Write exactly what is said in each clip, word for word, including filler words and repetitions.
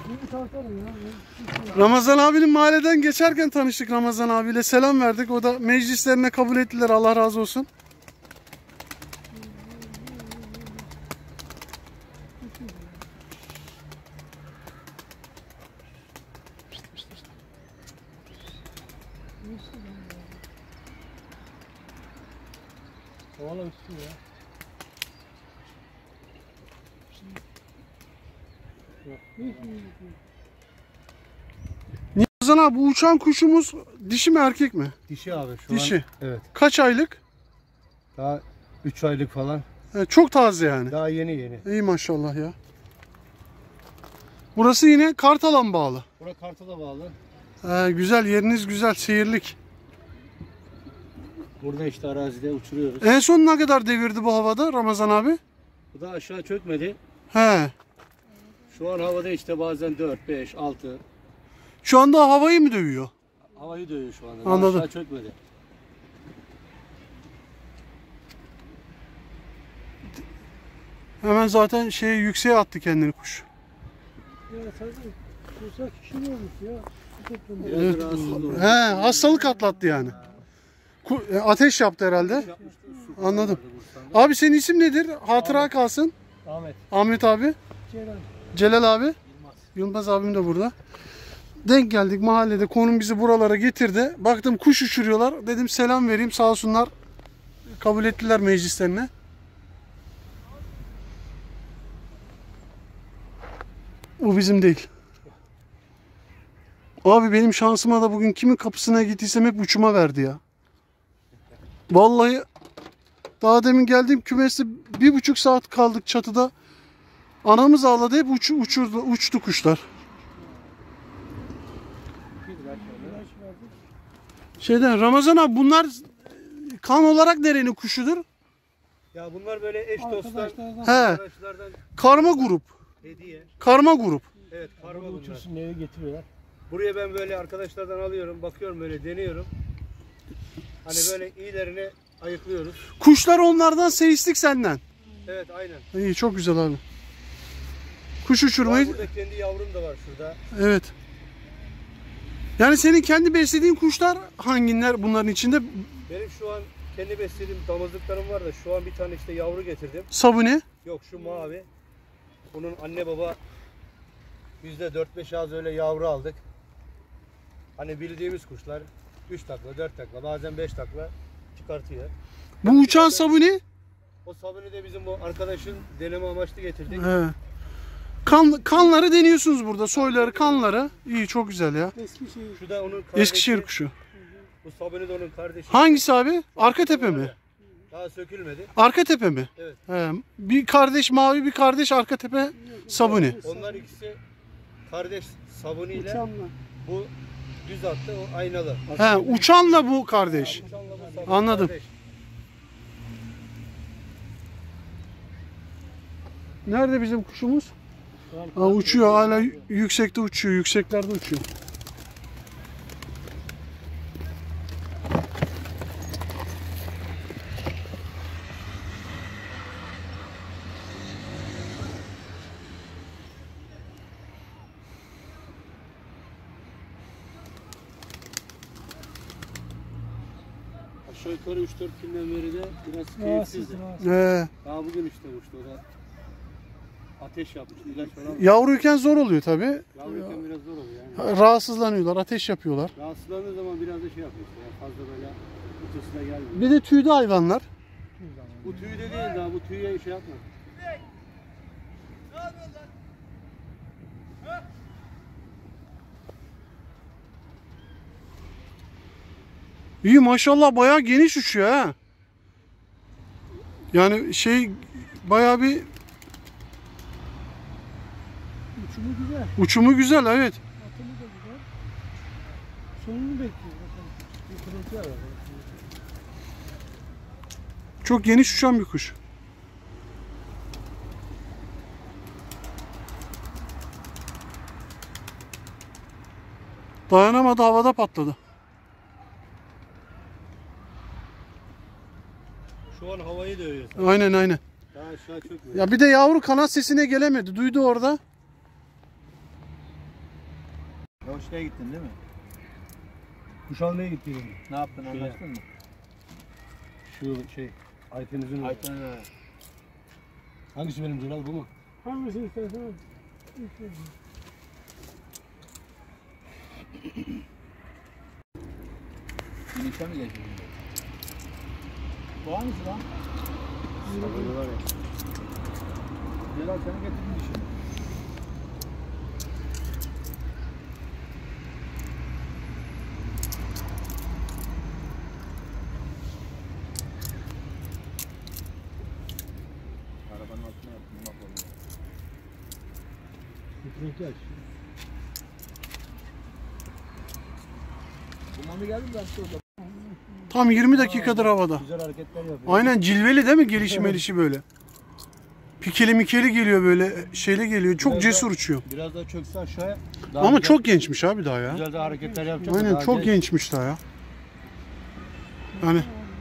Ramazan abinin mahalleden geçerken tanıştık Ramazan abiyle. Selam verdik. O da meclislerine kabul ettiler. Allah razı olsun. Kovala üstü ya. Ramazan abi, bu uçan kuşumuz dişi mi erkek mi? Dişi abi şu Dişi. an. Evet. Kaç aylık? Daha üç aylık falan. Evet, çok taze yani. Daha yeni yeni. İyi maşallah ya. Burası yine Kartal'a mı bağlı? Bura Kartal'a bağlı. Ee, güzel, yeriniz güzel, seyirlik. Burada işte arazide uçuruyoruz. En son ne kadar devirdi bu havada Ramazan abi? Bu da aşağı çökmedi. He. Şu an havada işte bazen dört, beş, altı. Şu anda havayı mı dövüyor? Havayı dövüyor şu anda. Anladım. Aşağı çökmedi. Hemen zaten şeye, yükseğe attı kendini kuş. Ya sadece kursak kişi mi olmuş ya? Biraz Evet. rahatsız oldu. He, hastalık atlattı yani. Ku- e, Ateş yaptı herhalde. Anladım. Abi senin isim nedir? Hatıra kalsın. Ahmet. Ahmet abi. Celal. Celal abi. Yılmaz. Yılmaz abim de burada. Denk geldik mahallede. Konum bizi buralara getirdi. Baktım kuş uçuruyorlar. Dedim selam vereyim, sağ olsunlar. Kabul ettiler meclislerine. O bizim değil. Abi benim şansıma da bugün kimin kapısına gittiysem hep uçuma verdi ya. Vallahi daha demin geldiğim kümeste bir buçuk saat kaldık çatıda. Anamız ağladı, hep uç, uçurdu, uçtu kuşlar. Şeyden Ramazan abi, bunlar kan olarak nerenin kuşudur? Ya bunlar böyle eş dostlar. Arkadaşlardan He, Arkadaşlardan karma grup. hediye. Karma grup. Evet, karma araba bunlar. uçursun eve getiriyorlar. Buraya ben böyle arkadaşlardan alıyorum, bakıyorum böyle deniyorum. Hani böyle iyilerini ayıklıyoruz. Kuşlar onlardan, seyislik senden. Evet, aynen. İyi, çok güzel abi. Kuş Var, uçurmayı, burada kendi yavrum da var şurada. evet. Yani senin kendi beslediğin kuşlar hangiler bunların içinde? Benim şu an kendi beslediğim damızlıklarım var da şu an bir tane işte yavru getirdim. Sabuni. Yok, şu mavi. Bunun anne baba yüzde dört beş az öyle yavru aldık. Hani bildiğimiz kuşlar üç takla, dört takla, bazen beş takla çıkartıyor. Bu uçan sabuni. O sabunu da bizim bu arkadaşın deneme amaçlı getirdik. He. Kan, kanları deniyorsunuz burada. Soyları, kanları. İyi, çok güzel ya. Eskişehir. Şu da onun kardeşi. Eskişehir kuşu. Bu sabunu da onun kardeşi. Hangisi abi? Arka tepe mi? Daha sökülmedi. Arka tepe mi? Evet. He. Bir kardeş mavi, bir kardeş arka tepe sabuni. Onlar ikisi kardeş sabunu ile Uçanla. bu düz attı, o aynalı. He, uçanla bu kardeş. Uçanla bu sabunu Anladım. kardeş. Nerede bizim kuşumuz? Ha, uçuyor hala, yüksekte uçuyor, yükseklerde uçuyor. Aşağı yukarı üç dört günden beri de biraz Rahatsız, keyifsizdi. rahatsız. He. Daha bugün işte uçtu o da. Ateş yapmış, ilaç falan. Yavruyken zor oluyor tabi. Yavruyken biraz zor oluyor yani. Rahatsızlanıyorlar, ateş yapıyorlar. Rahatsızlandığı zaman biraz da şey yapıyor işte. Yani fazla böyle ötesine gelmiyor. Bir de tüylü hayvanlar. Bu tüy de değil daha, bu tüye şey yapma. İyi maşallah, bayağı geniş uçuyor ha. Yani şey, bayağı bir Uçumu güzel. uçumu güzel, evet. Atımı da güzel. Sonunu bekliyor. Bakalım. Bir kırıntı var. Çok geniş uçan bir kuş. Dayanamadı, havada patladı. Şu an havayı dövüyor. Aynen aynen. Daha aşağı çökmüyor. Ya bir de yavru kanat sesine gelemedi. Duydu orada. Yavaşlığa gittin değil mi? Kuş almaya gittiydim. Ne yaptın, Şeye. anlaştın mı? Şu şey Ayteniz'in oğlu. Ayten öyle. Hangisi benim Celal, bu mu? Hangisini istersen al. İstersen. Finişe mi geçti? Bu hangisi lan? Sabırlı var ya. Celal seni getirdin dişini. Arabanın altına yaptım bak orada. Mikroki aç. Kumandı geldi mi ben şurada? Tam yirmi dakikadır havada. Güzel hareketler yapıyor. Aynen cilveli değil mi gelişi melişi böyle. Pikeli mikeli geliyor böyle şeyle geliyor. Çok Biraz cesur da- uçuyor. Biraz daha çökse aşağıya. Daha Ama güzel- çok gençmiş abi daha ya. güzel de hareketler yapacak. Aynen Daha çok genç. gençmiş daha ya. Yani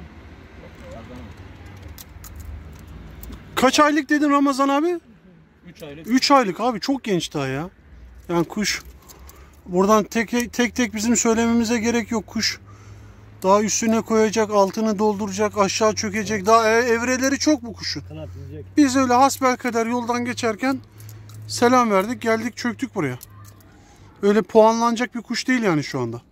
kaç aylık dedin Ramazan abi? üç aylık. üç aylık abi, çok genç daha ya. Yani kuş buradan tek tek tek bizim söylememize gerek yok. Kuş daha üstüne koyacak, altını dolduracak, aşağı çökecek. Daha e- evreleri çok bu kuşun. Kanat dizecek. Biz öyle hasbelkader yoldan geçerken selam verdik, geldik, çöktük buraya. Öyle puanlanacak bir kuş değil yani şu anda.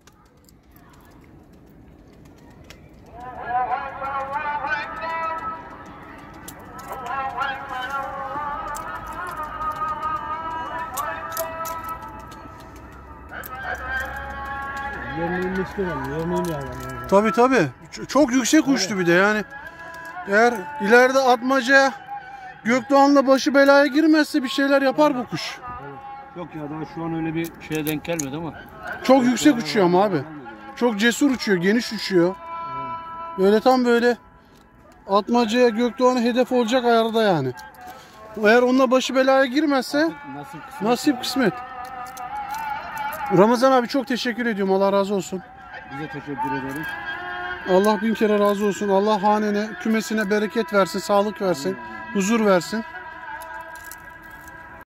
Yemeğini istemem. Yemeğini yani. Tabii tabii. Ç- Çok yüksek uçtu bir de yani. Eğer ileride atmaca Gökdoğan'la başı belaya girmezse bir şeyler yapar bu kuş. Yok ya, daha şu an öyle bir şeye denk gelmedi ama. Çok yüksek uçuyor ama abi. Çok cesur uçuyor, geniş uçuyor. Böyle tam böyle atmacaya Gökdoğan'a hedef olacak ayarda yani. Eğer onunla başı belaya girmezse Nasip kısmet. nasip kısmet. Ramazan abi çok teşekkür ediyorum. Allah razı olsun. Bize teşekkür ederiz. Allah bin kere razı olsun. Allah hanene, kümesine bereket versin, sağlık versin, huzur versin.